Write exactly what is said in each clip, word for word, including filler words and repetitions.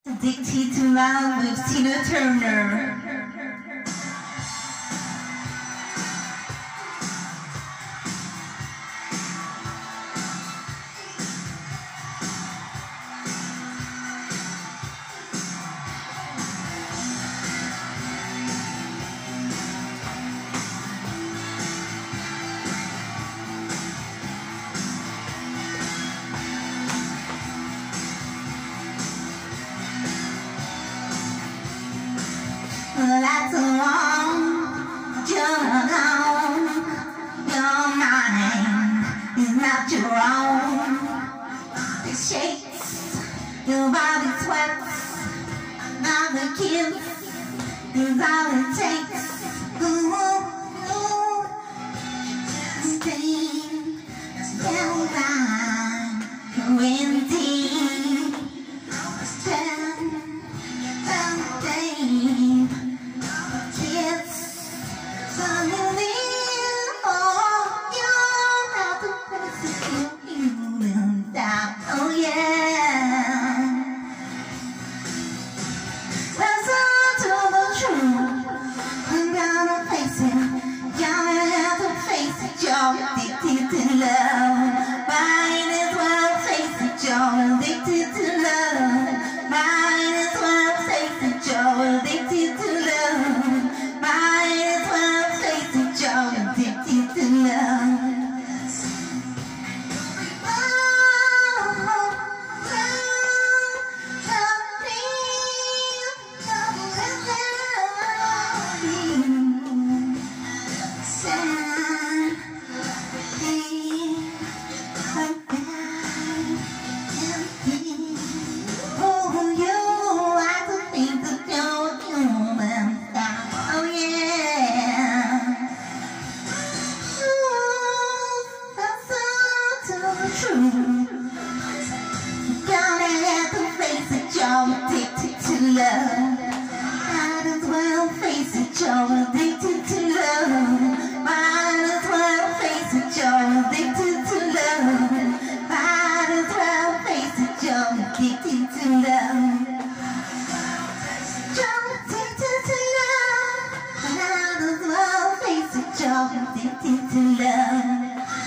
Addicted to Love with Tina Turner. That's a long journey home. Your mind is not your own. It shakes, your body sweats. Another kiss is all it takes. Ooh, ooh. Stay, stand by, when deep. Stand, stand, stay. Addicted to love, might as well face it, you're addicted to love. Might as well face it, you're addicted to love. Might as well face it, you're addicted to love. Gonna have to face it, you're addicted to love. Might as well face it, you're addicted to love. Might as well face it, you're addicted to love. Might as well face it, you're addicted to love. You're addicted to love. Might as well face it, you're addicted to love.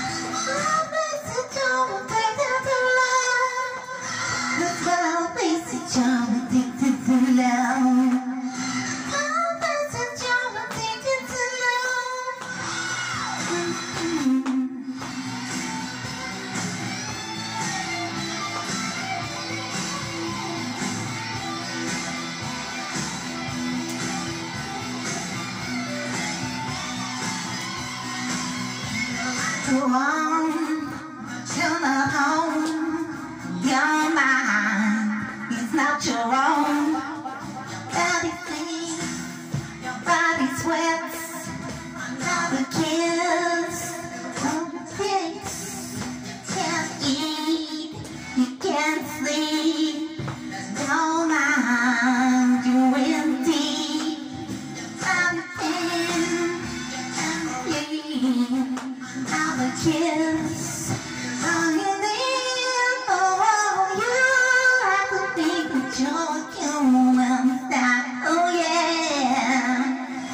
Go on, you're not home. Your mind is not your own. Body sleeps, your body sweats. Another kiss, no fix. Can't eat, you can't sleep. Your mind, you're empty. Body thin and sleep. Another kiss, oh, you need, oh, you have to think that you're human, that, oh yeah.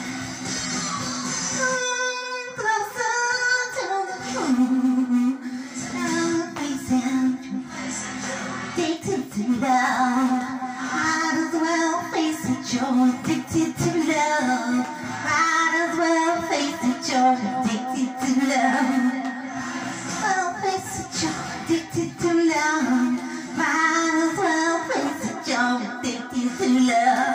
Mm, closer to the truth, now facing, addicted to love. Might as well face it, you're addicted to love. Might as well face it, you're addicted to love. Well, face it, you're addicted to love. Might as well face it, you're addicted to love.